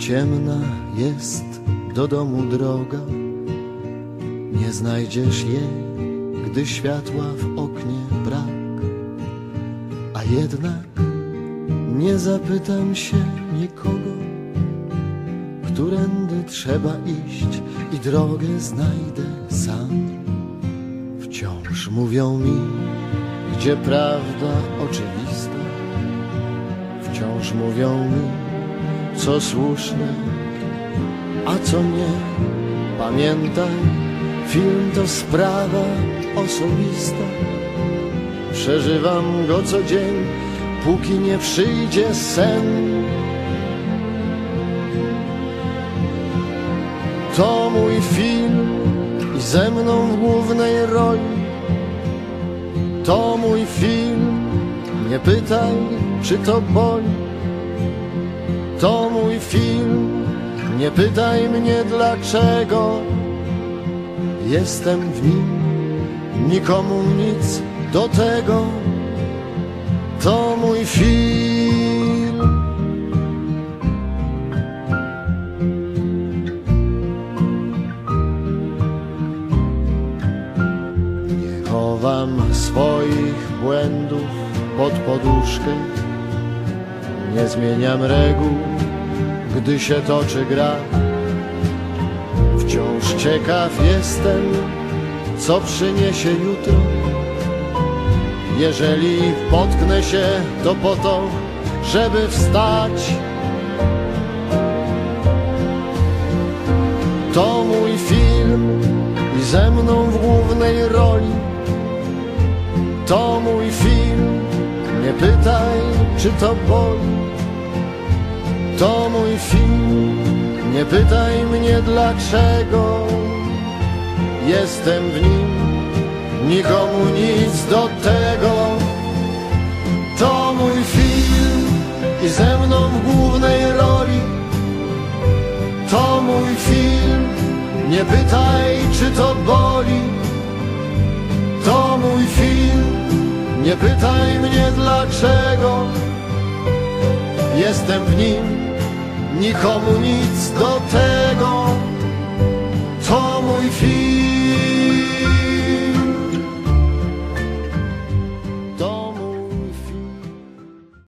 ciemna jest do domu droga, nie znajdziesz jej, gdy światła w oknie brak. A jednak nie zapytam się nikogo, którędy trzeba iść i drogę znajdę sam. Wciąż mówią mi, gdzie prawda oczywista, wciąż mówią mi, co słuszne, a co nie. Pamiętaj, film to sprawa osobista. Przeżywam go co dzień, póki nie przyjdzie sen. To mój film i ze mną w głównej roli. To mój film, nie pytaj, czy to boli. To mój film, nie pytaj mnie dlaczego. Jestem w nim, nikomu nic do tego. To mój film. Nie chowam swoich błędów pod poduszkę, nie zmieniam reguł, gdy się toczy gra. Wciąż ciekaw jestem, co przyniesie jutro. Jeżeli potknę się, to po to, żeby wstać. To mój film i ze mną w głównej roli. To mój film, nie pytaj, czy to boli. To mój film, nie pytaj mnie dlaczego. Jestem w nim, nikomu nic do tego. To mój film i ze mną w głównej roli. To mój film, nie pytaj, czy to boli. To mój film, nie pytaj mnie dlaczego. Jestem w nim, nikomu nic do tego. To mój film.